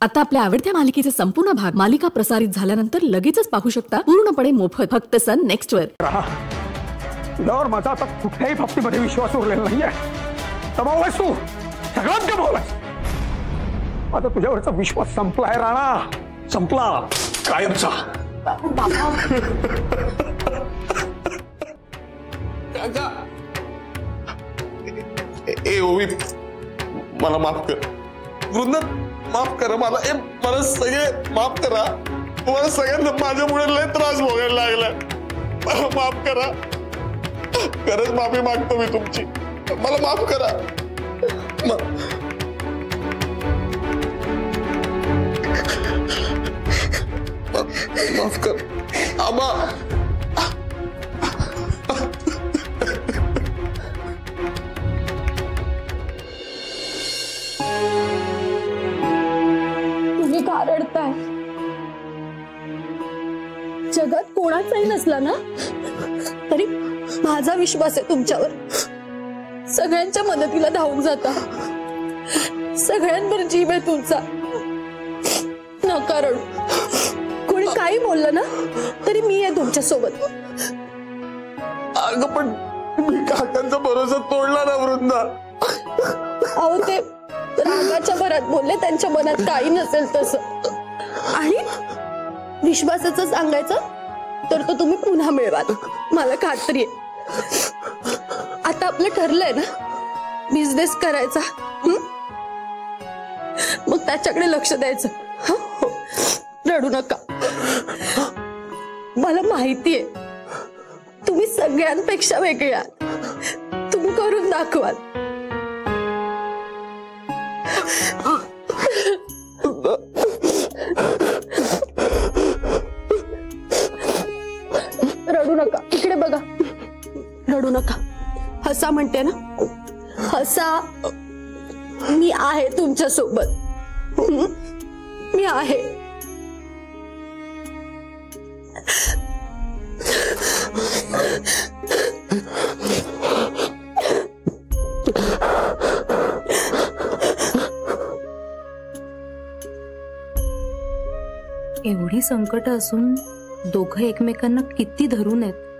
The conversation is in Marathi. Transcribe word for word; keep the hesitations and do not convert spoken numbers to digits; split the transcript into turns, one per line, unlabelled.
आता आपल्या आवडत्या मालिकेचे संपूर्ण भाग मालिका प्रसारित झाल्यानंतर लगेचच पाहू शकता पूर्णपणे मोफत फक्त सन नेक्स्ट वर.
तुझ्यावर माझा आता कुठल्याही बाबतीमध्ये विश्वास उरलेला नाहीये. दबावलायस तू, सगळ्यात दबावलायस. आता तुझ्यावरचा विश्वास संपलाय राणा, संपला कायमचा.
ए ओवी, मला माफ कर. वृंदा माफ करा मला. ए मला सगळे माफ करा. मला सगळ्यांना माझ्यामुळे लय त्रास भोगायला लागला. मला माफ करा. खरंच माफी मागतो मी तुमची. मला माफ करा. माफ कर आबा.
तुम्ही का रडताय? जगात कोणाचाही नसला ना तरी माझा विश्वास आहे तुमच्यावर. सगळ्यांच्या मदतीला धावून जाता. सगळ्यांवर जीव आहे तुमचा. नका रडू. कोणी काही बोललं ना तरी मी आहे तुमच्या सोबत.
अगं पण मी काकांचा भरोसा तोडला ना वृंदा.
अहो ते रागाच्या भरात बोलले. त्यांच्या मनात काही नसेल तसं. आणि विश्वासाचं सांगायचं तर तो तुम्ही पुन्हा मिळवाल, मला खात्री आहे. आता आपलं ठरलंय ना बिझनेस करायचा, मग त्याच्याकडे लक्ष द्यायचं. रडू नका. मला माहितीये तुम्ही सगळ्यांपेक्षा वेगळे आहात. तुम्ही करून दाखवाल. रडू नका. इकडे बघा. रडू नका. हसा म्हणते ना. हसा. मी आहे तुमच्या सोबत. मी आहे.
एवढी संकट असून दोघं एकमेकांना किती धरून आहेत.